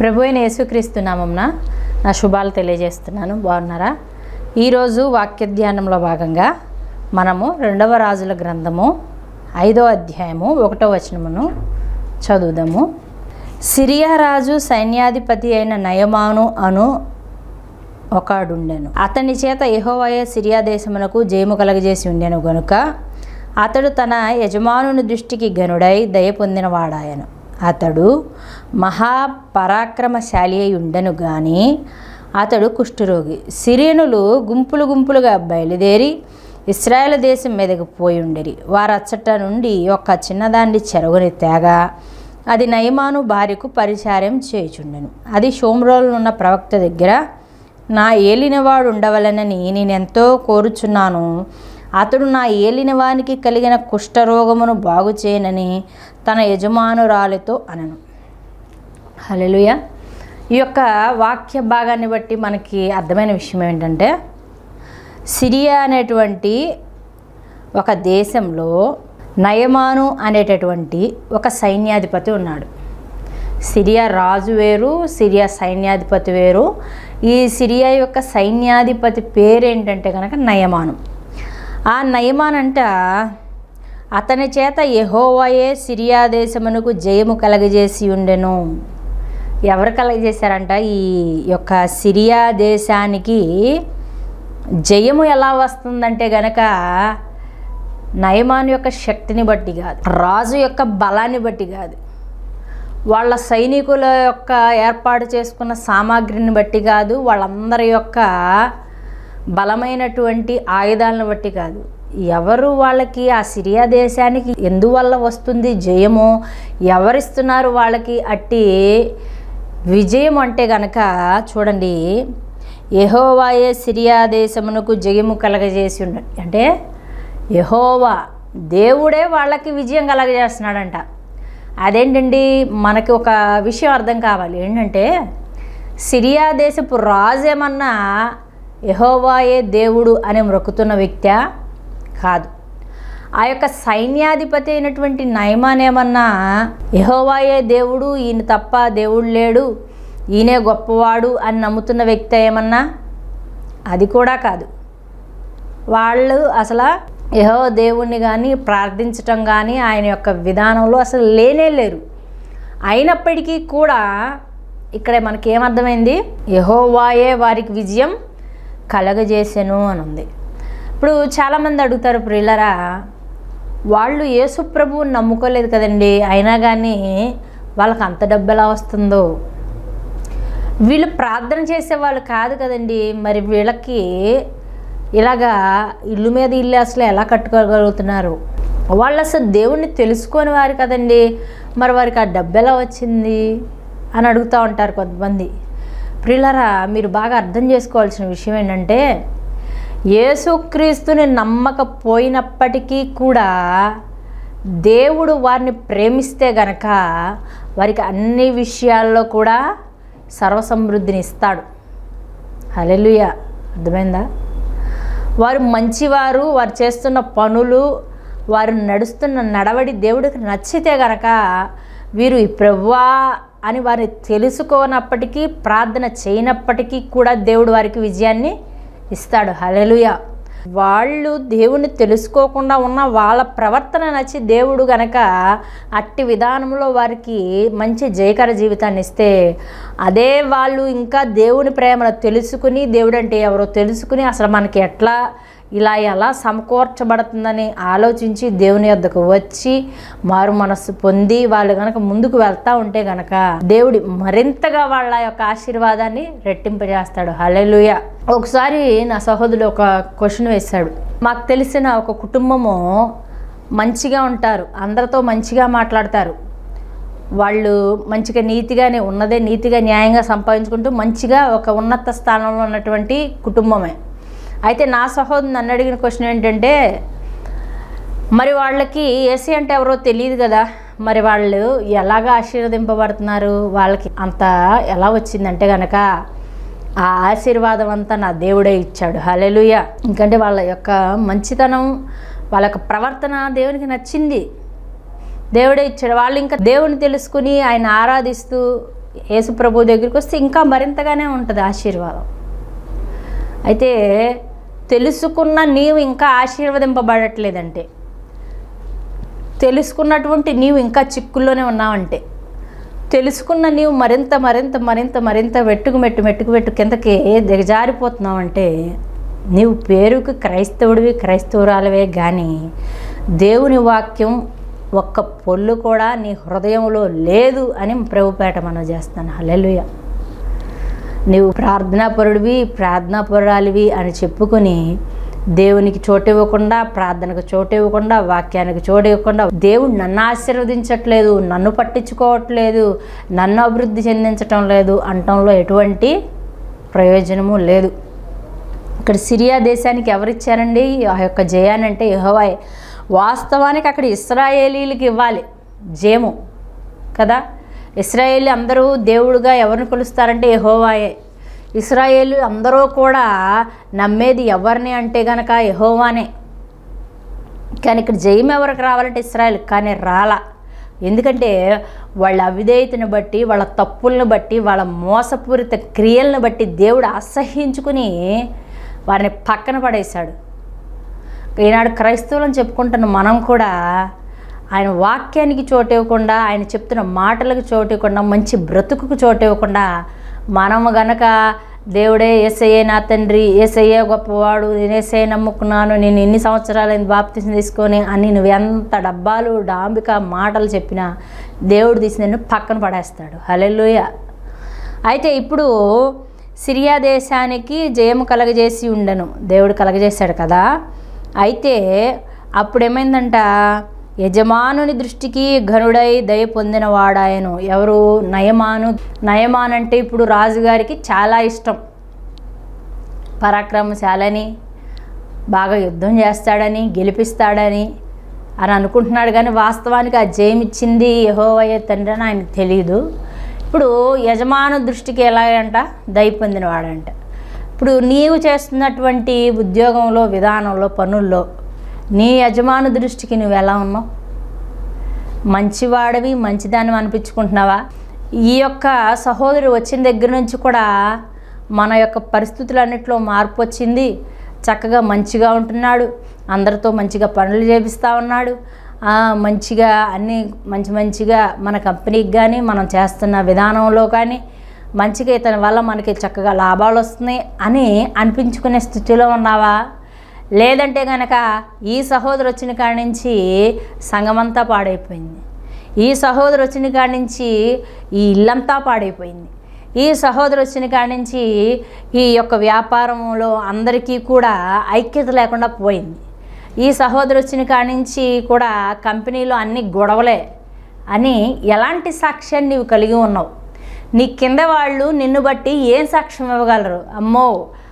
ప్రభు అయిన యేసుక్రీస్తు నామమున నా శుభాలు తెలియజేస్తున్నాను. బాగున్నారా? ఈరోజు వాక్య ధ్యానంలో భాగంగా మనము 2వ రాజుల గ్రంథము 5వ అధ్యాయము 1వ వచనమును చదువుదాము. సిరియా రాజు సైన్యాధిపతి అయిన నయమాను అను ఒకడుండెను. అతని చేత యెహోవాయే సిరియా దేశమునకు జయము కలగజేసి ఉండెను గనుక అతడు తన యజమానుని దృష్టికి గనుడై దయ పొందినవాడాయను. అతడు మహాపరాక్రమశాలి అయి ఉండెను గాని అతడు కుష్ఠరోగి. సిరియనులు గుంపులు గుంపులుగా బయలుదేరి ఇశ్రాయేలు దేశం మీదకి పోయి ఉండేరి. వారచ్చట నుండి ఒక చిన్నదాన్ని చెరగుని తేగా అది నయమాను భార్యకు పరిచారం చేయుచుండెను. అది షోమ్రోనులో ఉన్న ప్రవక్త దగ్గర నా ఏలినవాడు ఉండవలనని నేనెంతో కోరుచున్నాను. అతడు నా ఏలినవానికి కలిగిన కుష్ఠరోగమును బాగు చేయనని తన యజమానురాలితో అనను. హల్లెలూయా. ఈ యొక్క వాక్య భాగాన్ని బట్టి మనకి అర్థమైన విషయం ఏంటంటే, సిరియా అనేటువంటి ఒక దేశంలో నయమాను అనేటటువంటి ఒక సైన్యాధిపతి ఉన్నాడు. సిరియా రాజు వేరు, సిరియా సైన్యాధిపతి వేరు. ఈ సిరియా యొక్క సైన్యాధిపతి పేరేంటంటే కనుక నయమాను. ఆ నయమాన్ అంట అతని చేత యెహోవాయే సిరియా దేశమునకు జయము కలగజేసి ఉండెను. ఎవరు కలగజేశారంట? ఈ యొక్క సిరియా దేశానికి జయము ఎలా వస్తుందంటే గనక నయమాను యొక్క శక్తిని బట్టి కాదు, రాజు యొక్క బలాన్ని బట్టి కాదు, వాళ్ళ సైనికుల యొక్క ఏర్పాటు చేసుకున్న సామాగ్రిని బట్టి కాదు, వాళ్ళందరి యొక్క బలమైనటువంటి ఆయుధాలను బట్టి కాదు. ఎవరు వాళ్ళకి ఆ సిరియా దేశానికి ఎందువల్ల వస్తుంది జయము, ఎవరిస్తున్నారు వాళ్ళకి అట్టి విజయం అంటే గనక చూడండి, యెహోవాయే సిరియా దేశమునకు జయము కలగజేసి ఉండ అంటే యెహోవా దేవుడే వాళ్ళకి విజయం కలగజేస్తున్నాడంట. అదేంటండి, మనకి ఒక విషయం అర్థం కావాలి. ఏంటంటే సిరియా దేశపు రాజు ఏమన్నా యెహోవాయే దేవుడు అని మొక్కుతున్న వ్యక్తి కాదు. ఆ యొక్క సైన్యాధిపతి అయినటువంటి నయమాన్ ఏమన్నా యెహోవాయే దేవుడు, ఈయన తప్ప దేవుడు లేడు, ఈయనే గొప్పవాడు అని నమ్ముతున్న వ్యక్తి ఏమన్నా? అది కూడా కాదు. వాళ్ళు అసలు యెహోవా దేవుణ్ణి కానీ ప్రార్థించటం కానీ ఆయన యొక్క విధానంలో అసలు లేనే లేరు. అయినప్పటికీ కూడా ఇక్కడ మనకేమర్థమైంది? యెహోవాయే వారికి విజయం కలగజేసెను అని ఉంది. ఇప్పుడు చాలామంది అడుగుతారు, ప్రియులరా, వాళ్ళు యేసు ప్రభువుని నమ్ముకోలేదు కదండి, అయినా కానీ వాళ్ళకి అంత డబ్బు ఎలా వస్తుందో? వీళ్ళు ప్రార్థన చేసేవాళ్ళు కాదు కదండి, మరి వీళ్ళకి ఇలాగా ఇల్లు మీద ఇల్లు అసలు ఎలా కట్టుకోగలుగుతున్నారు? వాళ్ళు అసలు దేవుణ్ణి తెలుసుకొని వారు కదండి, మరి వారికి ఆ డబ్బు ఎలా వచ్చింది అని అడుగుతూ ఉంటారు కొంతమంది. ప్రియులరా, మీరు బాగా అర్థం చేసుకోవాల్సిన విషయం ఏంటంటే, యేసుక్రీస్తుని నమ్మకపోయినప్పటికీ కూడా దేవుడు వారిని ప్రేమిస్తే గనక వారికి అన్ని విషయాల్లో కూడా సర్వసమృద్ధిని ఇస్తాడు. హల్లెలూయా. అర్థమైందా? వారు మంచివారు, వారు చేస్తున్న పనులు, వారు నడుస్తున్న నడవడి దేవుడికి నచ్చితే గనక వీరు ఈ ప్రభువా అని వారిని తెలుసుకోనప్పటికీ, ప్రార్థన చేయనప్పటికీ కూడా దేవుడు వారికి విజయాన్ని ఇస్తాడు. హల్లెలూయా. వాళ్ళు దేవుణ్ణి తెలుసుకోకుండా ఉన్న వాళ్ళ ప్రవర్తన నచ్చి దేవుడు గనక అట్టి విధానంలో వారికి మంచి జయకర జీవితాన్ని ఇస్తే, అదే వాళ్ళు ఇంకా దేవుని ప్రేమను తెలుసుకుని, దేవుడు అంటే ఎవరో తెలుసుకుని అసలు మనకి ఎట్లా ఇలా ఎలా సమకూర్చబడుతుందని ఆలోచించి దేవుని యొద్దకు వచ్చి మారు మనస్సు పొంది వాళ్ళు కనుక ముందుకు వెళ్తూ ఉంటే గనక దేవుడి మరింతగా వాళ్ళ యొక్క ఆశీర్వాదాన్ని రెట్టింపజేస్తాడు. హల్లెలూయా. ఒకసారి నా సహోదరుడు ఒక క్వశ్చన్ వేశాడు. మాకు తెలిసిన ఒక కుటుంబము మంచిగా ఉంటారు, అందరితో మంచిగా మాట్లాడతారు, వాళ్ళు మంచిగా నీతిగానే ఉన్నదే నీతిగా న్యాయంగా సంపాదించుకుంటూ మంచిగా ఒక ఉన్నత స్థానంలో ఉన్నటువంటి కుటుంబమే. అయితే నా సహోదరుడు నన్ను అడిగిన క్వశ్చన్ ఏంటంటే, మరి వాళ్ళకి ఏసీ అంటే ఎవరో తెలియదు కదా, మరి వాళ్ళు ఎలాగ ఆశీర్వదింపబడుతున్నారు, వాళ్ళకి అంత ఎలా వచ్చిందంటే కనుక ఆ ఆశీర్వాదం అంతా నా దేవుడే ఇచ్చాడు. హల్లెలూయా. ఎందుకంటే వాళ్ళ యొక్క మంచితనం, వాళ్ళ యొక్క ప్రవర్తన దేవునికి నచ్చింది, దేవుడే ఇచ్చాడు. వాళ్ళు ఇంకా దేవుని తెలుసుకుని ఆయన ఆరాధిస్తూ యేసు ప్రభు దగ్గరికి వస్తే ఇంకా మరింతగానే ఉంటుంది ఆశీర్వాదం. అయితే తెలుసుకున్న నీవు ఇంకా ఆశీర్వదింపబడట్లేదంటే, తెలుసుకున్నటువంటి నీవు ఇంకా చిక్కుల్లోనే ఉన్నావంటే, తెలుసుకున్న నీవు మరింత మరింత మరింత మరింత మెట్టుకు కిందకి దిగజారిపోతున్నావంటే, నీవు పేరుకి క్రైస్తవుడివి క్రైస్తవురాలవే కానీ దేవుని వాక్యం ఒక్క పొల్లు కూడా నీ హృదయంలో లేదు అని ప్రభుపేట మనం చేస్తాను. హల్లెలూయా. నీవు ప్రార్థనాపరుడివి ప్రార్థనాపరురాలివి అని చెప్పుకొని దేవునికి చోటు ఇవ్వకుండా, ప్రార్థనకు చోటు ఇవ్వకుండా, వాక్యానికి చోటు ఇవ్వకుండా, దేవుడు నన్ను ఆశీర్వదించట్లేదు, నన్ను పట్టించుకోవట్లేదు, నన్ను అభివృద్ధి చెందించటం లేదు అనటంలో ఎటువంటి ప్రయోజనము లేదు. ఇక్కడ సిరియా దేశానికి ఎవరిచ్చారండి ఆ యొక్క జయాన్ని అంటే? యెహోవాయే. వాస్తవానికి అక్కడ ఇశ్రాయేలీలకు ఇవ్వాలి జయము కదా. ఇశ్రాయేలు అందరూ దేవుడుగా ఎవరిని కొలుస్తారంటే యెహోవాయే. ఇశ్రాయేలు అందరూ కూడా నమ్మేది ఎవరిని అంటే గనక యెహోవానే. కానీ ఇక్కడ జయం ఎవరికి రావాలంటే ఇశ్రాయేల్, కానీ రాలా. ఎందుకంటే వాళ్ళ అవిధేయతను బట్టి, వాళ్ళ తప్పులను బట్టి, వాళ్ళ మోసపూరిత క్రియలను బట్టి దేవుడు అసహ్యించుకుని వారిని పక్కన పడేశాడు. ఈనాడు క్రైస్తవులను చెప్పుకుంటున్న మనం కూడా ఆయన వాక్యానికి చోటు ఇవ్వకుండా, ఆయన చెప్తున్న మాటలకు చోటు ఇవ్వకుండా, మంచి బ్రతుకుకు చోటు ఇవ్వకుండా, మనము గనక దేవుడే యేసయ్యే నా తండ్రి, యేసయ్యే గొప్పవాడు, నేను యేసయ్య నమ్ముకున్నాను, నేను ఎన్ని సంవత్సరాలు బాప్తిసం తీసుకొని అని నువ్వు ఎంత డబ్బాలు డాంబిక మాటలు చెప్పినా దేవుడు తీసి నిన్ను పక్కన పడేస్తాడు. హల్లెలూయా. అయితే ఇప్పుడు సిరియా దేశానికి జయము కలగజేసి ఉండను, దేవుడు కలగజేశాడు కదా. అయితే అప్పుడేమైందంట, యజమానుని దృష్టికి ఘనుడై దయ పొందినవాడాయను. ఎవరు? నయమాను. నయమాన్ అంటే ఇప్పుడు రాజుగారికి చాలా ఇష్టం, పరాక్రమశాలని, బాగా యుద్ధం చేస్తాడని, గెలిపిస్తాడని అని అనుకుంటున్నాడు. కానీ వాస్తవానికి ఆ జయం ఇచ్చింది యెహోవాయే తండ్రి అని ఆయనకు తెలియదు. ఇప్పుడు యజమాను దృష్టికి ఎలాగంట? దయ పొందినవాడంట. ఇప్పుడు నీవు చేస్తున్నటువంటి ఉద్యోగంలో, విధానంలో, పనుల్లో నీ యజమాను దృష్టికి నువ్వు ఎలా ఉన్నావు? మంచివాడివి, మంచిదాన్ని అనిపించుకుంటున్నావా? ఈ యొక్క సహోదరు వచ్చిన దగ్గర నుంచి కూడా మన యొక్క పరిస్థితులన్నింటిలో మార్పు వచ్చింది. చక్కగా మంచిగా ఉంటున్నాడు, అందరితో మంచిగా పనులు చేపిస్తూ ఉన్నాడు, మంచిగా అన్నీ మంచిగా మన కంపెనీకి కానీ మనం చేస్తున్న విధానంలో కానీ మంచిగా ఇతని వల్ల మనకి చక్కగా లాభాలు వస్తున్నాయి అని అనిపించుకునే స్థితిలో ఉన్నావా? లేదంటే కనుక ఈ సహోదరు వచ్చిన కాడి నుంచి సంఘమంతా పాడైపోయింది, ఈ సహోదరు వచ్చిన కాడి నుంచి ఈ ఇల్లంతా పాడైపోయింది, ఈ సహోదరు వచ్చిన కాడి నుంచి ఈ యొక్క వ్యాపారంలో అందరికీ కూడా ఐక్యత లేకుండా పోయింది, ఈ సహోదరు వచ్చిన కాడి నుంచి కూడా కంపెనీలో అన్ని గొడవలే అని ఎలాంటి సాక్ష్యాన్ని నీవు కలిగి ఉన్నావు? నీ కింద వాళ్ళు నిన్ను బట్టి ఏం సాక్ష్యం ఇవ్వగలరు? అమ్మో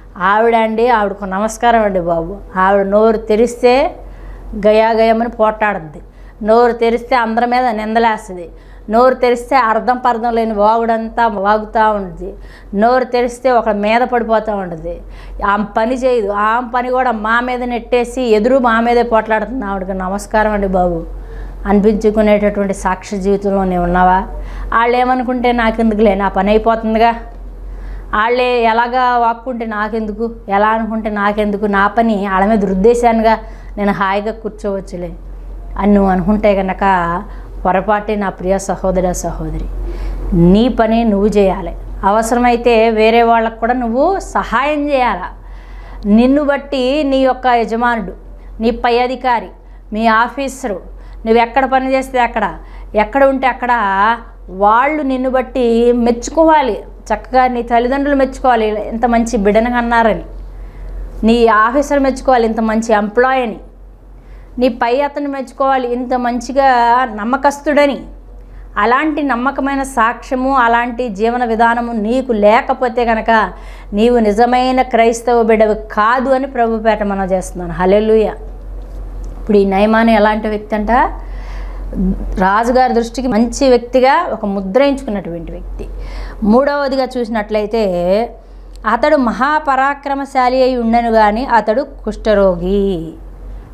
ఆవిడకు నమస్కారం అండి బాబు, ఆవిడ నోరు తెరిస్తే గయాగయమని పోటాడుద్ది, నోరు తెరిస్తే అందరి మీద నిందలేస్తుంది, నోరు తెరిస్తే అర్థం పర్థం లేని వాగుడంతా వాగుతూ ఉంటుంది, నోరు తెరిస్తే ఒక మీద పడిపోతూ ఉంటుంది, ఆమె పని చేయదు, ఆమె పని కూడా మా మీద నెట్టేసి ఎదురు మా మీదే పోట్లాడుతుంది. ఆవిడకి నమస్కారం అండి బాబు అనిపించుకునేటటువంటి సాక్ష్య జీవితంలో నీవు ఉన్నావా? వాళ్ళు ఏమనుకుంటే నాకెందుకులే, నా పని అయిపోతుందిగా, వాళ్ళే ఎలాగా వాక్కుంటే నాకెందుకు, ఎలా అనుకుంటే నాకెందుకు, నా పని వాళ్ళ మీద రుద్దేశానుగా, నేను హాయిగా కూర్చోవచ్చులే అని నువ్వు అనుకుంటే కనుక పొరపాటే నా ప్రియ సహోదర సహోదరి. నీ పని నువ్వు చేయాలి, అవసరమైతే వేరే వాళ్ళకు కూడా నువ్వు సహాయం చేయాలి. నిన్ను బట్టి నీ యొక్క యజమానుడు, నీ పై అధికారి, మీ ఆఫీసరు, నువ్వు ఎక్కడ పని చేస్తే అక్కడ, ఎక్కడ ఉంటే అక్కడ వాళ్ళు నిన్ను బట్టి మెచ్చుకోవాలి. చక్కగా నీ తల్లిదండ్రులు మెచ్చుకోవాలి, ఇంత మంచి బిడ్డను అన్నారని, నీ ఆఫీసర్ మెచ్చుకోవాలి, ఇంత మంచి ఎంప్లాయ్ అని, నీ పై అతను మెచ్చుకోవాలి, ఇంత మంచిగా నమ్మకస్తుడని. అలాంటి నమ్మకమైన సాక్ష్యము, అలాంటి జీవన విధానము నీకు లేకపోతే కనుక నీవు నిజమైన క్రైస్తవ బిడ్డవి కాదు అని ప్రభుపేట మనం చేస్తున్నాను. హల్లెలూయా. ఇప్పుడు ఈ నయమాను ఎలాంటి వ్యక్తి అంట? రాజుగారి దృష్టికి మంచి వ్యక్తిగా ఒక ముద్రయించుకున్నటువంటి వ్యక్తి. మూడవదిగా చూసినట్లయితే అతడు మహాపరాక్రమశాలి అయి ఉండను కానీ అతడు కుష్ఠరోగి.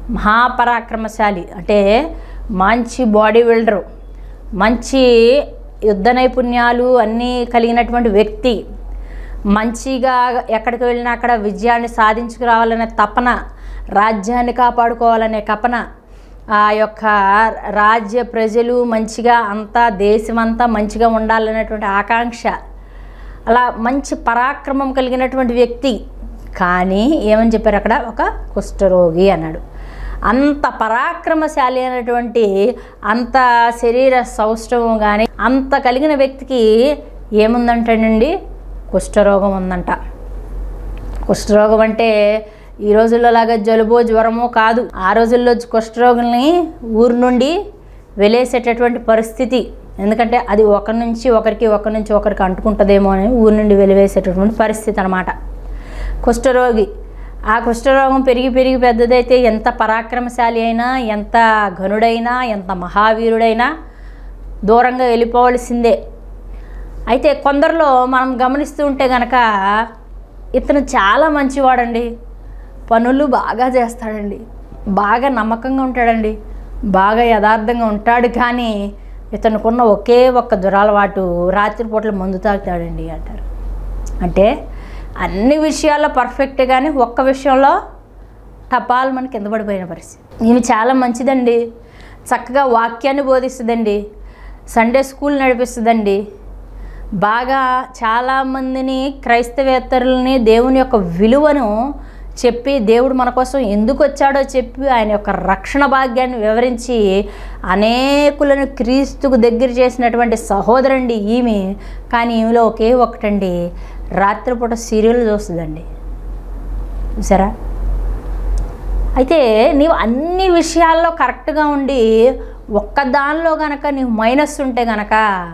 మహాపరాక్రమశాలి అంటే మంచి బాడీ బిల్డరు, మంచి యుద్ధ నైపుణ్యాలు అన్నీ కలిగినటువంటి వ్యక్తి, మంచిగా ఎక్కడికి వెళ్ళినా అక్కడ విజయాన్ని సాధించుకురావాలనే తపన, రాజ్యాన్ని కాపాడుకోవాలనే తపన, ఆ యొక్క రాజ్య ప్రజలు మంచిగా అంతా దేశమంతా మంచిగా ఉండాలనేటువంటి ఆకాంక్ష, అలా మంచి పరాక్రమం కలిగినటువంటి వ్యక్తి. కానీ ఏమని చెప్పారు అక్కడ? ఒక కుష్ఠరోగి అన్నాడు. అంత పరాక్రమశాలి అయినటువంటి, అంత శరీర సౌష్ఠవం కానీ అంత కలిగిన వ్యక్తికి ఏముందంటండి? కుష్ఠరోగం ఉందంట. కుష్ఠరోగం అంటే ఈ రోజుల్లో లాగా జలుబో జ్వరమో కాదు. ఆ రోజుల్లో కుష్ఠరోగుల్ని ఊరు నుండి వెలేసేటటువంటి పరిస్థితి. ఎందుకంటే అది ఒకరి నుంచి ఒకరికి అంటుకుంటుందేమో అని ఊరి నుండి వెలివేసేటటువంటి పరిస్థితి అన్నమాట కుష్ఠరోగి. ఆ కుష్ఠరోగం పెరిగి పెద్దదైతే ఎంత పరాక్రమశాలి అయినా, ఎంత ఘనుడైనా, ఎంత మహావీరుడైనా దూరంగా వెళ్ళిపోవలసిందే. అయితే కొందరిలో మనం గమనిస్తూ ఉంటే కనుక ఇతను చాలా మంచివాడండి, పనులు బాగా చేస్తాడండి, బాగా నమ్మకంగా ఉంటాడండి, బాగా యథార్థంగా ఉంటాడు. కానీ ఇతనుకున్న ఒకే ఒక్క దురలవాటు, రాత్రిపూటలు మందు తాగుతాడండి అంటారు. అంటే అన్ని విషయాల్లో పర్ఫెక్ట్, కానీ ఒక్క విషయంలో టపాలు మనకి కింద పడిపోయిన పరిస్థితి. ఈమె చాలా మంచిదండి, చక్కగా వాక్యాన్ని బోధిస్తుందండి, సండే స్కూల్ నడిపిస్తుందండి, బాగా చాలామందిని క్రైస్తవేతరులని దేవుని యొక్క విలువను చెప్పి, దేవుడు మన కోసం ఎందుకు వచ్చాడో చెప్పి, ఆయన యొక్క రక్షణ భాగ్యాన్ని వివరించి అనేకులను క్రీస్తుకు దగ్గర చేసినటువంటి సహోదరండి ఈమె. కానీ ఈమెలో ఒకే ఒకటండి, రాత్రిపూట సీరియల్ చూస్తుందండి. చూసారా? అయితే నీవు అన్ని విషయాల్లో కరెక్ట్గా ఉండి ఒక్కదానిలో కనుక నీవు మైనస్ ఉంటే కనుక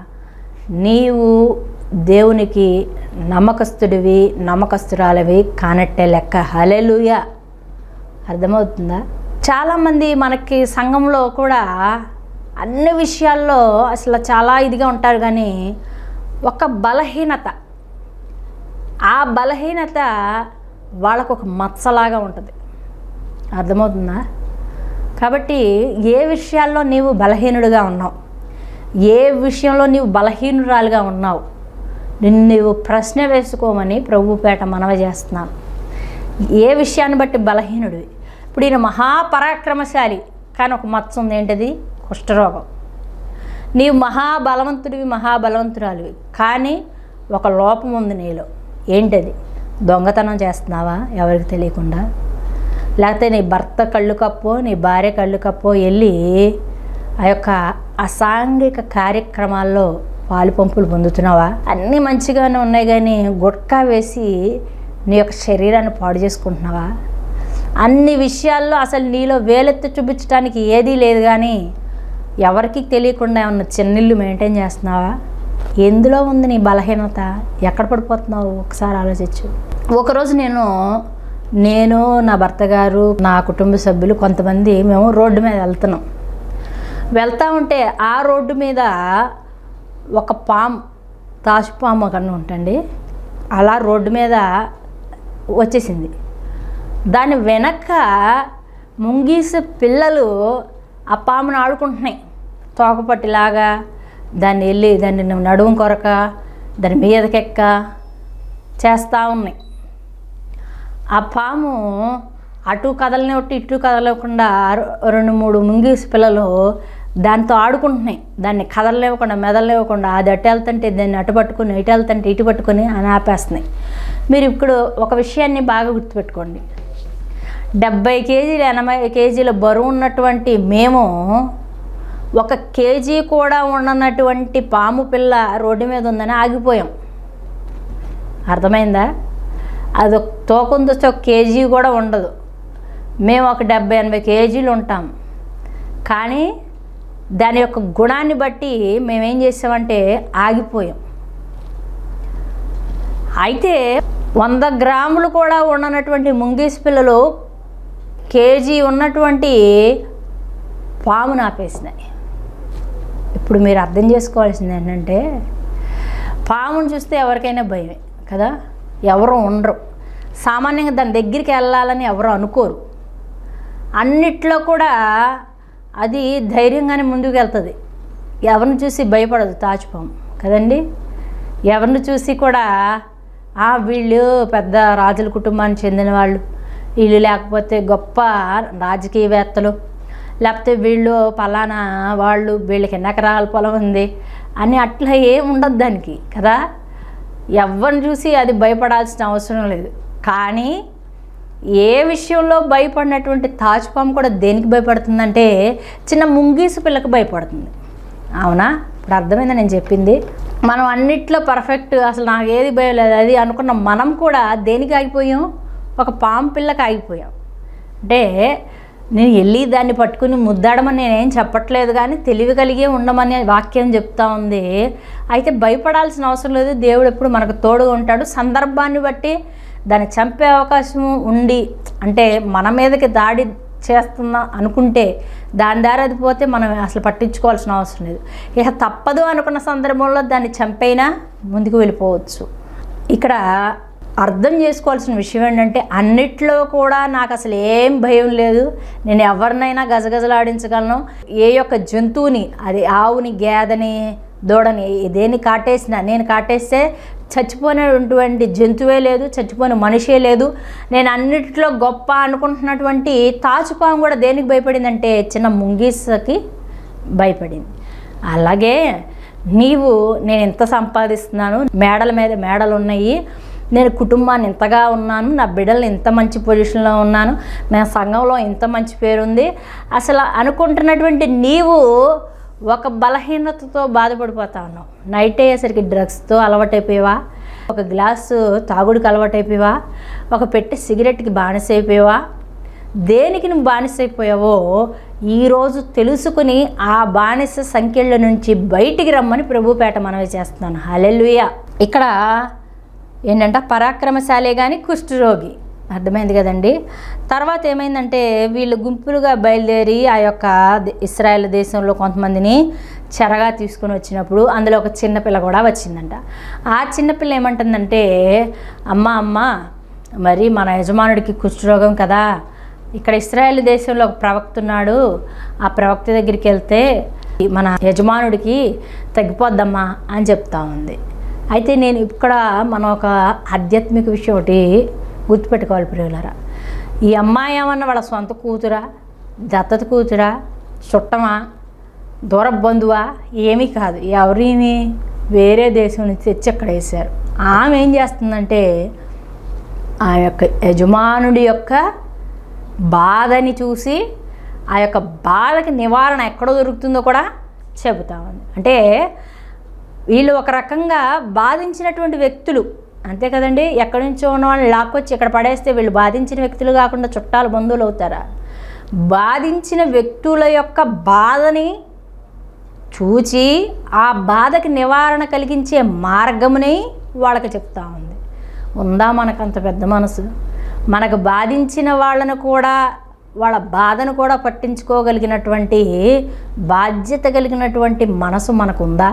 నీవు దేవునికి నమ్మకస్తుడివి, నమ్మకస్తురాలవి కానట్టే లెక్క. హల్లెలూయా! అర్థమవుతుందా? చాలామంది మనకి సంఘంలో కూడా అన్ని విషయాల్లో అసలు చాలా ఇదిగా ఉంటారు, కానీ ఒక బలహీనత, ఆ బలహీనత వాళ్ళకు ఒక మచ్చలాగా ఉంటుంది. అర్థమవుతుందా? కాబట్టి ఏ విషయాల్లో నీవు బలహీనుడిగా ఉన్నావు, ఏ విషయంలో నీవు బలహీనురాలుగా ఉన్నావు, నీవు ప్రశ్న వేసుకోమని ప్రభుపేట మనవి చేస్తున్నాను. ఏ విషయాన్ని బట్టి బలహీనుడివి? ఇప్పుడు ఈయన మహాపరాక్రమశాలి, కానీ ఒక మచ్చ ఉంది. ఏంటది? కుష్ఠరోగం. నీవు మహాబలవంతుడివి, మహాబలవంతురాలివి, కానీ ఒక లోపం ఉంది నీలో. ఏంటది? దొంగతనం చేస్తున్నావా ఎవరికి తెలియకుండా? లేకపోతే నీ భర్త కళ్ళు కప్పో, నీ భార్య కళ్ళు కప్పో వెళ్ళి ఆ యొక్క అసాంఘిక కార్యక్రమాల్లో పాలు పంపులు పొందుతున్నావా? అన్నీ మంచిగానే ఉన్నాయి, కానీ గుట్కా వేసి నీ యొక్క శరీరాన్ని పాడు చేసుకుంటున్నావా? అన్ని విషయాల్లో అసలు నీలో వేలెత్తి చూపించడానికి ఏదీ లేదు, కానీ ఎవరికి తెలియకుండా ఏమన్నా చిన్నిళ్ళు మెయింటైన్ చేస్తున్నావా? ఎందులో ఉంది నీ బలహీనత? ఎక్కడ పడిపోతున్నావు? ఒకసారి ఆలోచించు. ఒకరోజు నేను నా భర్త గారు, నా కుటుంబ సభ్యులు కొంతమంది మేము రోడ్డు మీద వెళ్తూ ఉంటే ఆ రోడ్డు మీద ఒక పాము, తాచుపాము కన్నా ఉంటుంది, అలా రోడ్డు మీద వచ్చేసింది. దాని వెనక ముంగీసు పిల్లలు ఆ పామును ఆడుకుంటున్నాయి, తోకపట్టిలాగా. దాన్ని వెళ్ళి దాన్ని నడుము కొరక, దాని మీదకెక్క చేస్తూ ఉన్నాయి. ఆ పాము అటు కదలనివ్వటి ఇటు కదలకుండా 2-3 ముంగీసు పిల్లలు దాంతో ఆడుకుంటున్నాయి. దాన్ని కదలనివ్వకుండా, మెదలనివ్వకుండా, అది అటు వెళ్తుంటే దాన్ని అటు పట్టుకొని, ఇటు వెళ్తుంటే ఇటు పట్టుకొని అని ఆపేస్తున్నాయి. మీరు ఇప్పుడు ఒక విషయాన్ని బాగా గుర్తుపెట్టుకోండి. 70 కేజీలు 80 కేజీల బరువు ఉన్నటువంటి మేము 1 కేజీ కూడా ఉండనటువంటి పాము పిల్ల రోడ్డు మీద ఉందని ఆగిపోయాం. అర్థమైందా? అది తోకుందో 1 కేజీ కూడా ఉండదు. మేము ఒక 70-80 కేజీలు ఉంటాం. కానీ దాని యొక్క గుణాన్ని బట్టి మేమేం చేసామంటే ఆగిపోయాం. అయితే 100 గ్రాములు కూడా ఉండనటువంటి ముంగీసు పిల్లలు కేజీ ఉన్నటువంటి పామును ఆపేసినాయి. ఇప్పుడు మీరు అర్థం చేసుకోవాల్సింది ఏంటంటే, పామును చూస్తే ఎవరికైనా భయమే కదా, ఎవరు ఉండరు. సామాన్యంగా దాని దగ్గరికి వెళ్ళాలని ఎవరు అనుకోరు. అన్నిట్లో కూడా అది ధైర్యంగానే ముందుకు వెళ్తుంది. ఎవరిని చూసి భయపడదు తాచుపాము కదండి. ఎవరిని చూసి కూడా వీళ్ళు పెద్ద రాజుల కుటుంబానికి చెందిన వాళ్ళు, వీళ్ళు లేకపోతే గొప్ప రాజకీయవేత్తలు, లేకపోతే వీళ్ళు పలానా వాళ్ళు, వీళ్ళకి ఎన్ని ఎకరాల పొలం ఉంది అని అట్లా ఏం ఉండదు దానికి కదా. ఎవరిని చూసి అది భయపడాల్సిన అవసరం లేదు. కానీ ఏ విషయంలో భయపడినటువంటి తాచుపాము కూడా దేనికి భయపడుతుందంటే చిన్న ముంగీసు పిల్లకి భయపడుతుంది. అవునా? ఇప్పుడు అర్థమైందా నేను చెప్పింది? మనం అన్నిట్లో పర్ఫెక్ట్, అసలు నాకు ఏది భయం లేదు అది అనుకున్న మనం కూడా దేనికి ఆగిపోయాం? ఒక పాము పిల్లకి ఆగిపోయాం. అంటే నేను వెళ్ళి దాన్ని పట్టుకుని ముద్దాడమని నేనేం చెప్పట్లేదు, కానీ తెలివి కలిగే ఉండమని వాక్యం చెప్తా ఉంది. అయితే భయపడాల్సిన అవసరం లేదు. దేవుడు ఎప్పుడు మనకు తోడుగా ఉంటాడు. సందర్భాన్ని బట్టి దాన్ని చంపే అవకాశం ఉండి, అంటే మన మీదకి దాడి చేస్తున్నా అనుకుంటే దాని దారి అది పోతే మనం అసలు పట్టించుకోవాల్సిన అవసరం లేదు. ఇక తప్పదు అనుకున్న సందర్భంలో దాన్ని చంపైనా ముందుకు వెళ్ళిపోవచ్చు. ఇక్కడ అర్థం చేసుకోవాల్సిన విషయం ఏంటంటే అన్నిట్లో కూడా నాకు అసలు ఏం భయం లేదు, నేను ఎవరినైనా గజగజలాడించగలను. ఏ యొక్క జంతువుని, అది ఆవుని, గేదెని, దూడని, దేన్ని కాటేసినా, నేను కాటేస్తే చచ్చిపోయినటువంటి జంతువే లేదు, చచ్చిపోయిన మనిషే లేదు. నేను అన్నిటిలో గొప్ప అనుకుంటున్నటువంటి తాచుపాము కూడా దేనికి భయపడిందంటే చిన్న ముంగీసకి భయపడింది. అలాగే నేను ఇంత సంపాదిస్తున్నాను, మేడల మీద మేడలు ఉన్నాయి, నేను కుటుంబాన్ని ఇంతగా ఉన్నాను, నా బిడ్డలు ఇంత మంచి పొజిషన్లో ఉన్నాను, నా సంఘంలో ఇంత మంచి పేరుంది, అసలు అనుకుంటున్నటువంటి నీవు ఒక బలహీనతతో బాధపడిపోతా ఉన్నావు. నైట్ అయ్యేసరికి డ్రగ్స్తో అలవాటైపోయావా, ఒక గ్లాసు తాగుడికి అలవాటైపోయావా, ఒక పెట్టె సిగరెట్కి బానిసైపోయావా, దేనికి నువ్వు బానిసైపోయావో ఈరోజు తెలుసుకుని ఆ బానిస సంఖ్యల నుంచి బయటికి రమ్మని ప్రభుపేట మనవి చేస్తున్నాను. హల్లెలూయా. ఇక్కడ ఏంటంటే పరాక్రమశాలే కానీ కుష్ఠరోగి, అర్థమైంది కదండి. తర్వాత ఏమైందంటే వీళ్ళు గుంపులుగా బయలుదేరి ఆ యొక్క ఇశ్రాయేల్ దేశంలో కొంతమందిని చెరగా తీసుకొని వచ్చినప్పుడు అందులో ఒక చిన్నపిల్ల కూడా వచ్చిందంట. ఆ చిన్నపిల్ల ఏమంటుందంటే, అమ్మ మరి మన యజమానుడికి కుష్ఠరోగం కదా, ఇక్కడ ఇశ్రాయేల్ దేశంలో ఒక ప్రవక్త ఉన్నాడు, ఆ ప్రవక్త దగ్గరికి వెళ్తే మన యజమానుడికి తగ్గిపోద్దమ్మా అని చెప్తా ఉంది. అయితే నేను ఇక్కడ మనం ఒక ఆధ్యాత్మిక విషయం ఒకటి గుర్తుపెట్టుకోవాలి ప్రియులారా. ఈ అమ్మాయి ఏమన్నా వాళ్ళ సొంత కూతురా, దత్తత కూతురా, చుట్టమా, దూర బంధువా? ఏమీ కాదు. ఎవరిని వేరే దేశం నుంచి తెచ్చి అక్కడ వేశారు. ఆమె ఏం చేస్తుందంటే ఆ యొక్క యజమానుడి యొక్క బాధని చూసి ఆ యొక్క బాధకి నివారణ ఎక్కడో దొరుకుతుందో కూడా చెబుతా ఉంది. అంటే వీళ్ళు ఒక రకంగా బాధించినటువంటి వ్యక్తులు, అంతే కదండి. ఎక్కడి నుంచో ఉన్న వాళ్ళని లాక్కొచ్చి ఇక్కడ పడేస్తే వీళ్ళు బాధించిన వ్యక్తులు కాకుండా చుట్టాలు, బంధువులు అవుతారా? బాధించిన వ్యక్తుల యొక్క బాధని చూచి ఆ బాధకి నివారణ కలిగించే మార్గముని వాళ్ళకి చెప్తా ఉంది. ఉందా మనకంత పెద్ద మనసు? మనకు బాధించిన వాళ్ళను కూడా, వాళ్ళ బాధను కూడా పట్టించుకోగలిగినటువంటి బాధ్యత కలిగినటువంటి మనసు మనకుందా?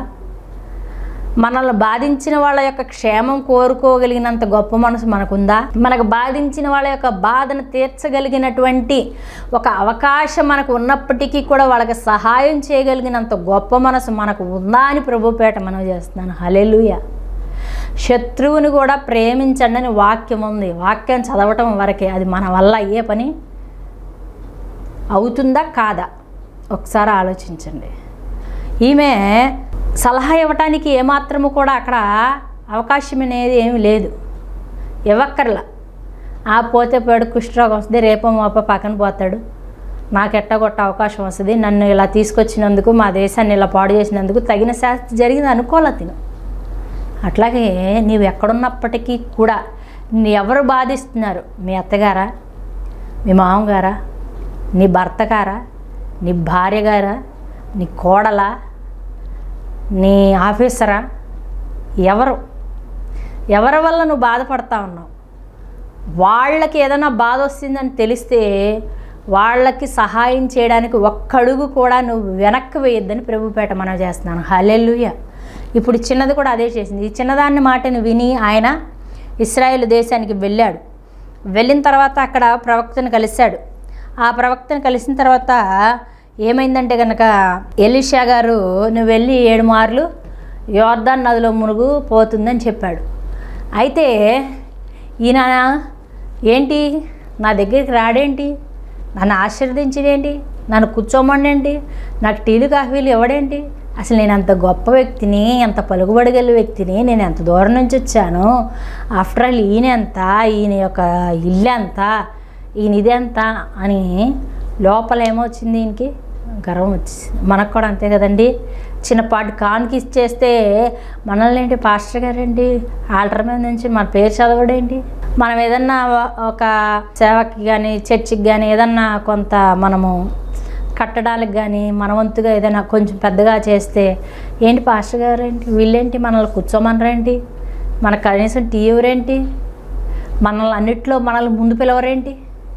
మనల్ని బాధించిన వాళ్ళ యొక్క క్షేమం కోరుకోగలిగినంత గొప్ప మనసు మనకుందా? మనకు బాధించిన వాళ్ళ యొక్క బాధను తీర్చగలిగినటువంటి ఒక అవకాశం మనకు ఉన్నప్పటికీ కూడా వాళ్ళకి సహాయం చేయగలిగినంత గొప్ప మనసు మనకు ఉందా అని ప్రభుపేట మనం చేస్తున్నాను. హల్లెలూయా. శత్రువుని కూడా ప్రేమించండి అని వాక్యం ఉంది. వాక్యం చదవటం వరకే, అది మన వల్ల అయ్యే పని అవుతుందా కాదా ఒకసారి ఆలోచించండి. ఈమె సలహా ఇవ్వటానికి ఏమాత్రము కూడా అక్కడ అవకాశం అనేది ఏమి లేదు, ఇవ్వక్కర్లా. పోతే పోయాడు, కుష్ఠరోగం వస్తుంది, రేపో మాపో పక్కన పోతాడు, నాకు ఎట్టగొట్ట అవకాశం వస్తుంది, నన్ను ఇలా తీసుకొచ్చినందుకు, మా దేశాన్ని ఇలా పాడు చేసినందుకు తగిన శాస్తి జరిగింది అనుకోలే తిను. అట్లాగే నీవు ఎక్కడున్నప్పటికీ కూడా ఎవరు బాధిస్తున్నారు? మీ అత్తగారా, మీ మామగారా, నీ భర్త గారా, నీ భార్య గారా, నీ కోడలా, నీ ఆఫీసరా? ఎవరి వల్ల నువ్వు బాధపడతా ఉన్నావు? వాళ్ళకి ఏదైనా బాధ వస్తుందని తెలిస్తే వాళ్ళకి సహాయం చేయడానికి ఒక్కడుగు కూడా నువ్వు వెనక్కి వేయొద్దని ప్రభుపేట మనం చేస్తున్నాను. హల్లెలూయా. ఇప్పుడు చిన్నది కూడా అదే చేసింది. ఈ చిన్నదాన్ని మాటను విని ఆయన ఇశ్రాయేలు దేశానికి వెళ్ళాడు. వెళ్ళిన తర్వాత అక్కడ ప్రవక్తను కలిశాడు. ఆ ప్రవక్తను కలిసిన తర్వాత ఏమైందంటే కనుక ఎలీషా గారు నువ్వు వెళ్ళి 7 మార్లు యోర్దాను నదిలో మునుగు పోతుందని చెప్పాడు. అయితే ఈయన ఏంటి నా దగ్గరికి రాడేంటి, నన్ను ఆశీర్వదించడేంటి, నన్ను కూర్చోమనేంటి, నాకు టీలు కాఫీలు ఇవ్వడేంటి, అసలు నేను అంత గొప్ప వ్యక్తిని, అంత పలుకుబడగల వ్యక్తిని, నేను ఎంత దూరం నుంచి వచ్చాను, ఆఫ్టర్ ఆల్ ఈయన ఎంత, ఈయన యొక్క ఇల్లు ఎంత, ఈయన ఇదెంత అని లోపల ఏమొచ్చింది, ఈయనకి గర్వం వచ్చింది. మనకు కూడా అంతే కదండి, చిన్నపాటి కానుక ఇచ్చేస్తే మనల్ని ఏంటి పాస్టర్ గారేంటి ఆల్టర్ మీద నుంచి మన పేరు చదవడేంటి, మనం ఏదన్నా ఒక సేవకి కానీ చర్చికి కానీ ఏదన్నా కొంత మనము కట్టడానికి కానీ మన వంతుగా ఏదైనా కొంచెం పెద్దగా చేస్తే ఏంటి పాస్టర్ గారు ఏంటి, వీళ్ళేంటి మనల్ని కూర్చోమనరేంటి, మనకు కనీసం టీ ఎవరేంటి, మనల్ని అన్నిట్లో మనల్ని ముందు పిలవరేంటి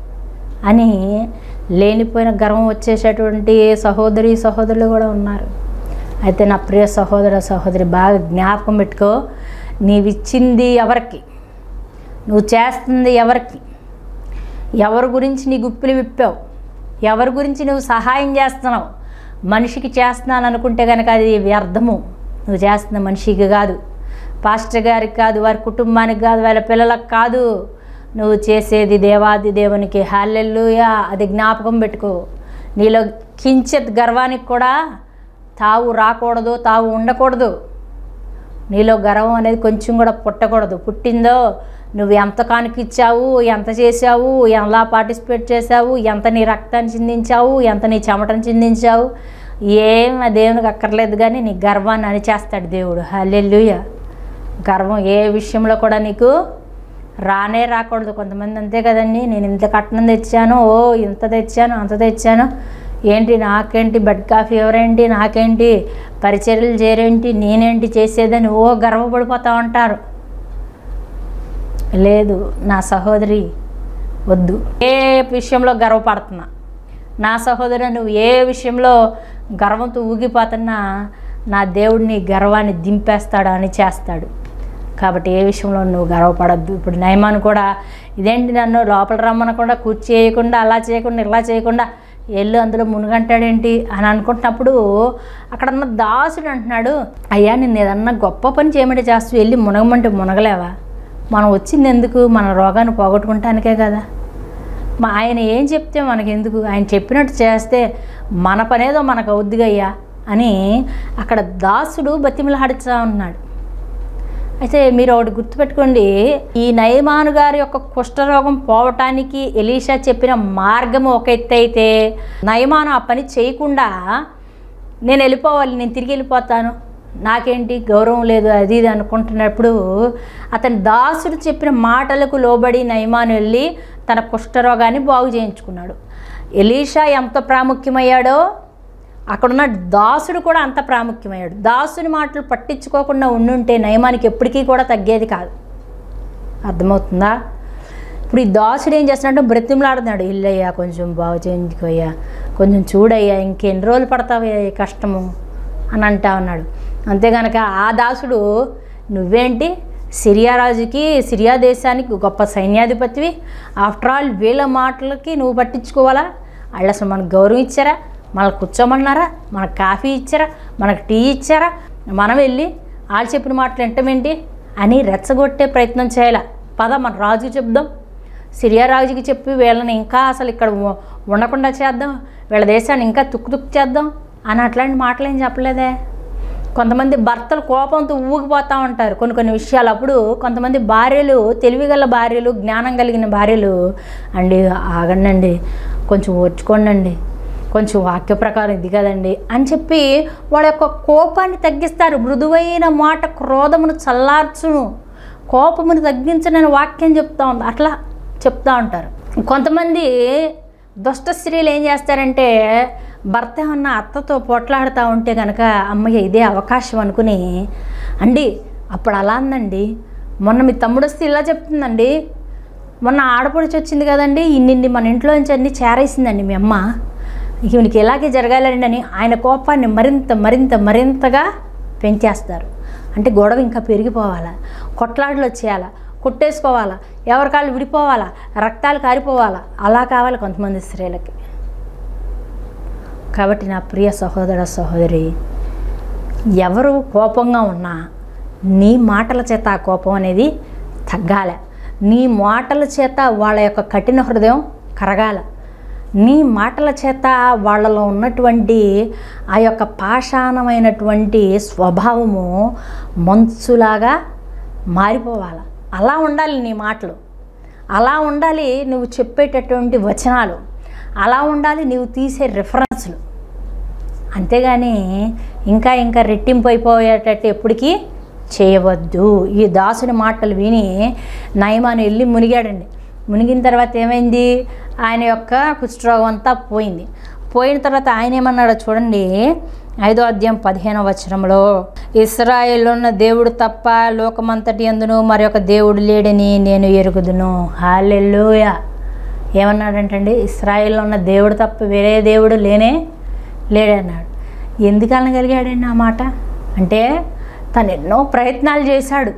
అని లేనిపోయిన గర్వం వచ్చేసేటువంటి సహోదరులు కూడా ఉన్నారు. అయితే నా ప్రియ సహోదరి బాగా జ్ఞాపకం పెట్టుకో, నీవిచ్చింది ఎవరికి, నువ్వు చేస్తుంది ఎవరికి, ఎవరి గురించి నీ గుప్పిలు విప్పావు, ఎవరి గురించి నువ్వు సహాయం చేస్తున్నావు, మనిషికి చేస్తున్నాను అనుకుంటే కనుక అది వ్యర్థము. నువ్వు చేస్తున్న మనిషికి కాదు, పాస్టర్ గారికి కాదు, వారి కుటుంబానికి కాదు, వాళ్ళ పిల్లలకు కాదు, నువ్వు చేసేది దేవాది దేవునికి. హల్లెలూయా. అది జ్ఞాపకం పెట్టుకో. నీలో కించిత్ గర్వానికి కూడా తావు రాకూడదు, తావు ఉండకూడదు. నీలో గర్వం అనేది కొంచెం కూడా పుట్టకూడదు. పుట్టిందో నువ్వు ఎంత కానుకిచ్చావు, ఎంత చేసావు, ఎలా పార్టిసిపేట్ చేసావు, ఎంత నీ రక్తాన్ని చిందించావు, ఎంత నీ చెమటను చిందించావు, ఏం దేవునికి అక్కర్లేదు. కానీ నీ గర్వాన్ని అణిచేస్తాడు దేవుడు. హల్లెలూయా. గర్వం ఏ విషయంలో కూడా నీకు రాకూడదు. కొంతమంది అంతే కదండి, నేను ఇంత కట్నం తెచ్చాను, ఓ ఇంత తెచ్చాను, అంత తెచ్చాను, ఏంటి నాకేంటి బెడ్ కాఫీ ఎవరేంటి, నాకేంటి పరిచర్యలు చేరేంటి, నేనేంటి చేసేదని ఓ గర్వపడిపోతూ ఉంటారు. లేదు నా సహోదరి, వద్దు. ఏ విషయంలో గర్వపడుతున్నా, నా సహోదరు నువ్వు ఏ విషయంలో గర్వంతో ఊగిపోతున్నా నా దేవుడిని గర్వాన్ని దింపేస్తాడు అని చేస్తాడు. కాబట్టి ఏ విషయంలో నువ్వు గర్వపడద్దు. ఇప్పుడు నయమాను కూడా ఇదేంటి నన్ను లోపల రమ్మనకుండా కూర్చేయకుండా అలా చేయకుండా ఇలా చేయకుండా ఎల్లు అందులో మునుగంటాడేంటి అని అనుకుంటున్నప్పుడు అక్కడ ఉన్న దాసుడు అంటున్నాడు, అయ్యా నిన్ను ఏదన్నా గొప్ప పని చేయమంటే చేస్తూ వెళ్ళి మునగమంటే మునగలేవా, మనం వచ్చింది ఎందుకు, మన రోగాన్ని పోగొట్టుకుంటానికే కదా, ఆయన ఏం చెప్తే మనకెందుకు, ఆయన చెప్పినట్టు చేస్తే మన పనేదో మనకు అవుద్దిగయ్యా అని అక్కడ దాసుడు బతిమలాడుతూ ఉన్నాడు. అయితే మీరు ఒకటి గుర్తుపెట్టుకోండి, ఈ నయమాను గారి యొక్క కుష్ఠరోగం పోవటానికి ఎలీషా చెప్పిన మార్గం ఒక ఎత్తు అయితే, నయమాను ఆ పని చేయకుండా నేను వెళ్ళిపోవాలి, నేను తిరిగి వెళ్ళిపోతాను, నాకేంటి గౌరవం లేదు అది ఇది అనుకుంటున్నప్పుడు అతని దాసుడు చెప్పిన మాటలకు లోబడి నయమాను వెళ్ళి తన కుష్ఠరోగాన్ని బాగు చేయించుకున్నాడు. ఎలీషా ఎంత ప్రాముఖ్యమయ్యాడో అక్కడున్న దాసుడు కూడా అంత ప్రాముఖ్యమయ్యాడు. దాసుని మాటలు పట్టించుకోకుండా ఉండుంటే నయమానికి ఎప్పటికీ కూడా తగ్గేది కాదు. అర్థమవుతుందా? ఇప్పుడు ఈ దాసుడు ఏం చేస్తున్నాడు, బ్రతిమలాడుతున్నాడు, ఇల్లయ్యా కొంచెం బాగు చేయించుకోయ్యా, కొంచెం చూడయ్యా, ఇంకెన్ని రోజులు పడతావయ్యా ఈ కష్టము అని అంటా ఉన్నాడు. అంతేగనక ఆ దాసుడు నువ్వేంటి సిరియా రాజుకి, సిరియా దేశానికి గొప్ప సైన్యాధిపతివి, ఆఫ్టర్ ఆల్ వీళ్ళ మాటలకి నువ్వు పట్టించుకోవాలా, వాళ్ళు అసలు మనకు గౌరవం ఇచ్చారా, మనకు కూర్చోమన్నారా, మనకు కాఫీ ఇచ్చారా, మనకు టీ ఇచ్చారా, మనం వెళ్ళి వాళ్ళు చెప్పిన మాటలు వింటమేంటి అని రెచ్చగొట్టే ప్రయత్నం చేయాలి. పద మన రాజుకి చెప్దాం, సిరియా రాజుకి చెప్పి వీళ్ళని ఇంకా అసలు ఇక్కడ ఉండకుండా చేద్దాం, వీళ్ళ దేశాన్ని ఇంకా తుక్కు చేద్దాం అని అట్లాంటి మాటలు ఏం చెప్పలేదే. కొంతమంది భర్తలు కోపంతో ఊగిపోతూ ఉంటారు కొన్ని విషయాలు. అప్పుడు కొంతమంది భార్యలు, తెలివిగల భార్యలు, జ్ఞానం కలిగిన భార్యలు, అండి ఆగండి, కొంచెం ఓర్చుకోండి, కొంచెం వాక్య ప్రకారం ఇది కదండి అని చెప్పి వాళ్ళ యొక్క కోపాన్ని తగ్గిస్తారు. మృదువైన మాట క్రోధమును చల్లార్చును, కోపమును తగ్గించనని వాక్యం చెప్తా ఉంది, అట్లా చెప్తూ ఉంటారు. కొంతమంది దుష్ట స్త్రీలు ఏం చేస్తారంటే భర్త ఏమన్నా అత్తతో పోట్లాడుతూ ఉంటే కనుక అమ్మయ్య ఇదే అవకాశం అనుకుని, అండి అప్పుడు అలా అందండి, మొన్న మీ తమ్ముడు వస్తే ఇలా చెప్తుందండి, మొన్న ఆడపడిచి వచ్చింది కదండి, ఇన్నిండి మన ఇంట్లో నుంచి అన్నీ చేరేసిందండి మీ అమ్మ, ఈమెకి ఇలాగే జరగాలండి అని ఆయన కోపాన్ని మరింతగా పెంచేస్తారు. అంటే గొడవ ఇంకా పెరిగిపోవాలా, కొట్లాటలు వచ్చేయాలా, కొట్టేసుకోవాలా, ఎవరికాళ్ళు విడిపోవాలా, రక్తాలు కారిపోవాలా, అలా కావాలి కొంతమంది స్త్రీలకి. కాబట్టి నా ప్రియ సహోదర సహోదరి, ఎవరు కోపంగా ఉన్నా నీ మాటల చేత ఆ కోపం అనేది తగ్గాల, నీ మాటల చేత వాళ్ళ యొక్క కఠిన హృదయం కరగాల, నీ మాటల చేత వాళ్ళలో ఉన్నటువంటి ఆ యొక్క పాషాణమైనటువంటి స్వభావము మంచులాగా మారిపోవాలి. అలా ఉండాలి నీ మాటలు, అలా ఉండాలి నువ్వు చెప్పేటటువంటి వచనాలు, అలా ఉండాలి నువ్వు తీసే రిఫరెన్స్లు. అంతేగాని ఇంకా ఇంకా రెట్టింపు అయిపోయేటట్టు ఎప్పటికీ చేయవద్దు. ఈ దాసుని మాటలు విని నయమాను వెళ్ళి మునిగాడండి. మునిగిన తర్వాత ఏమైంది, ఆయన యొక్క కుష్ఠరోగం అంతా పోయింది. పోయిన తర్వాత ఆయన ఏమన్నాడో చూడండి, 5వ అధ్యాయం 15వ వచనంలో, ఇశ్రాయేలులో ఉన్న దేవుడు తప్ప లోకమంతటి యందును మరి ఒక దేవుడు లేడని నేను ఎరుగుదును. హల్లెలూయా. ఏమన్నాడంటండి, ఇశ్రాయేలులో ఉన్న దేవుడు తప్ప వేరే దేవుడు లేడన్నాడు. ఎందుకు అనగలిగాడండి ఆ మాట అంటే, తను ఎన్నో ప్రయత్నాలు చేశాడు.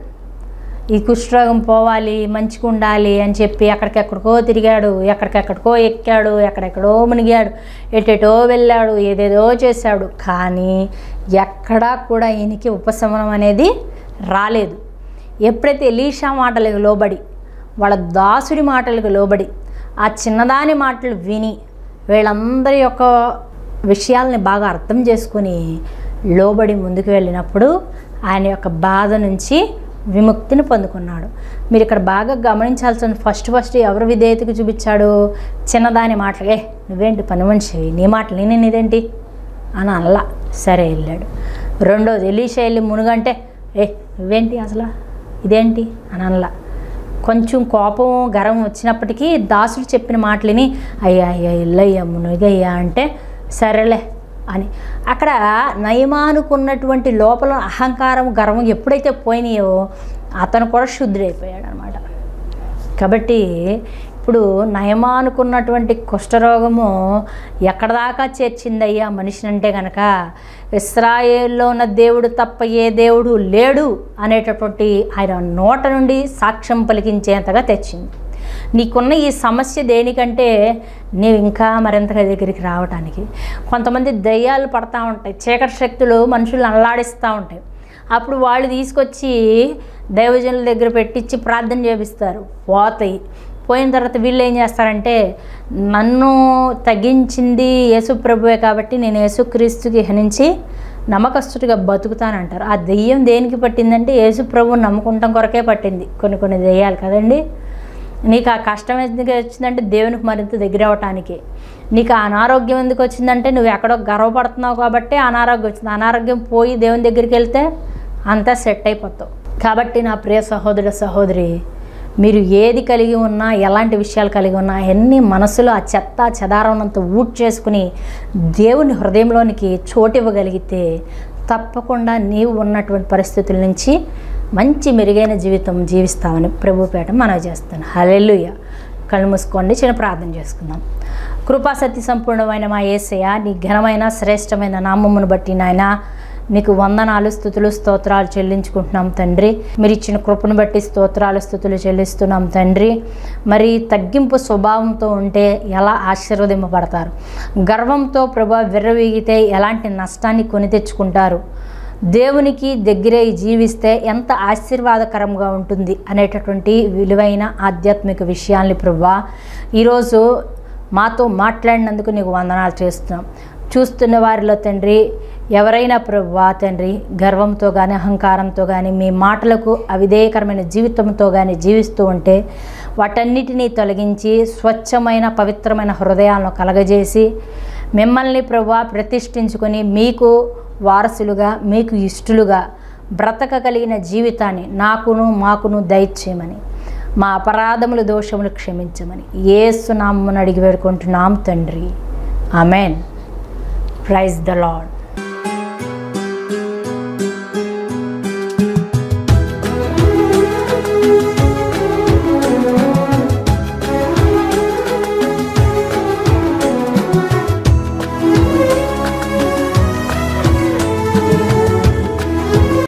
ఈ కుష్ఠరోగం పోవాలి, మంచిగా ఉండాలి అని చెప్పి ఎక్కడికెక్కడికో తిరిగాడు, ఎక్కడికెక్కడికో ఎక్కాడు, ఎక్కడెక్కడో మునిగాడు, ఎటెటో వెళ్ళాడు, ఏదేదో చేశాడు. కానీ ఎక్కడా కూడా ఈయనకి ఉపశమనం అనేది రాలేదు. ఎప్పుడైతే ఎలీషా మాటలకు లోబడి, వాళ్ళ దాసుడి మాటలకు లోబడి, ఆ చిన్నదాని మాటలు విని వీళ్ళందరి యొక్క విషయాలని బాగా అర్థం చేసుకొని లోబడి ముందుకు వెళ్ళినప్పుడు ఆయన యొక్క బాధ నుంచి విముక్తిని పొందుకున్నాడు. మీరు ఇక్కడ బాగా గమనించాల్సిన ఫస్ట్ ఎవరు విధేయతకు చూపించాడు, చిన్నదాని మాటలే, నువ్వేంటి పని మనిషి, నీ మాటలు నేను ఇదేంటి అని అనలా, సరే వెళ్ళాడు. రెండోది ఎలీషా వెళ్ళి మునుగంటే, నువ్వేంటి అసలు ఇదేంటి అని అనలా. కొంచెం కోపం గర్వం వచ్చినప్పటికీ దాసుడు చెప్పిన మాటలని అయ్యా ఇల్లయ్యా మునుగయ్యా అంటే సరేలే అని. అక్కడ నయమానుకున్నటువంటి లోపల అహంకారం గర్వం ఎప్పుడైతే పోయినాయో అతను కూడా శుద్ధుడైపోయాడు అనమాట. కాబట్టి ఇప్పుడు నయమానుకున్నటువంటి కుష్ఠరోగము ఎక్కడ దాకా చేర్చిందయ్యా మనిషిని అంటే కనుక, ఇశ్రాయేల్లో ఉన్న దేవుడు తప్ప ఏ దేవుడు లేడు అనేటటువంటి ఆయన నోట నుండి సాక్ష్యం పలికించేంతగా తెచ్చింది. నీకున్న ఈ సమస్య దేనికంటే నీవు ఇంకా మరింతగా దగ్గరికి రావడానికి. కొంతమంది దయ్యాలు పడతా ఉంటాయి, చీకటి శక్తులు మనుషులను అల్లాడిస్తూ ఉంటాయి. అప్పుడు వాళ్ళు తీసుకొచ్చి దైవజనుల దగ్గర పెట్టించి ప్రార్థన చేపిస్తారు, పోతాయి. పోయిన తర్వాత వీళ్ళు ఏం చేస్తారంటే, నన్ను తగ్గించింది యేసుప్రభువే కాబట్టి నేను యేసుక్రీస్తుకి హరించి నమ్మకస్తుడిగా బతుకుతానంటారు. ఆ దెయ్యం దేనికి పట్టిందంటే యేసుప్రభువుని నమ్ముకుంటాం కొరకే పట్టింది. కొన్ని దెయ్యాలు కదండి. నీకు ఆ కష్టం ఎందుకు వచ్చిందంటే దేవునికి మరింత దగ్గర అవ్వటానికి. నీకు ఆ అనారోగ్యం ఎందుకు వచ్చిందంటే నువ్వు ఎక్కడో గర్వపడుతున్నావు కాబట్టి అనారోగ్యం వచ్చింది. అనారోగ్యం పోయి దేవుని దగ్గరికి వెళ్తే అంతా సెట్ అయిపోతావు. కాబట్టి నా ప్రియ సహోదర సహోదరి, మీరు ఏది కలిగి ఉన్నా, ఎలాంటి విషయాలు కలిగి ఉన్నా, ఎన్ని మనసులో ఆ చెత్త చెదారనంత ఊట్ చేసుకుని దేవుని హృదయంలోనికి చోటు ఇవ్వగలిగితే తప్పకుండా నీవు ఉన్నటువంటి పరిస్థితుల నుంచి మంచి మెరుగైన జీవితం జీవిస్తామని ప్రభుపేట మనవి చేస్తాను. హల్లెలూయా. కళ్ళు మూసుకోండి, చిన్న ప్రార్థన చేసుకుందాం. కృపాసత్య సంపూర్ణమైన మా యేసయ్య, నీ ఘనమైన శ్రేష్టమైన నామమును బట్టి నాయన నీకు వందనాలు, స్తుతులు, స్తోత్రాలు చెల్లించుకుంటున్నాం తండ్రి. మీరు ఇచ్చిన కృపను బట్టి స్తోత్రాలు, స్తుతులు చెల్లిస్తున్నాం తండ్రి. మరి తగ్గింపు స్వభావంతో ఉంటే ఎలా ఆశీర్వదింపబడతారు, గర్వంతో ప్రభా విర్రవీగితే ఎలాంటి నష్టాన్ని కొని తెచ్చుకుంటారు, దేవునికి దగ్గరే జీవిస్తే ఎంత ఆశీర్వాదకరంగా ఉంటుంది అనేటటువంటి విలువైన ఆధ్యాత్మిక విషయాల్ని ప్రభువా ఈరోజు మాతో మాట్లాడినందుకు నీకు వందనాలు చేస్తున్నాం. చూస్తున్న వారిలో తండ్రి ఎవరైనా ప్రభువా తండ్రి గర్వంతో కానీ అహంకారంతో కానీ మీ మాటలకు అవిధేయకరమైన జీవితంతో కానీ జీవిస్తూ ఉంటే వాటన్నిటినీ తొలగించి స్వచ్ఛమైన పవిత్రమైన హృదయాలను కలగజేసి మిమ్మల్ని ప్రభువా ప్రతిష్ఠించుకొని మీకు వారసులుగా మీకు ఇష్టలుగా బ్రతకగలిగిన జీవితాన్ని నాకును మాకును దయచేయమని, మా అపరాధములు దోషములు క్షమించమని యేసు నామమున అడిగి వేడుకుంటున్నాం తండ్రి. ఆమెన్. Praise the lord.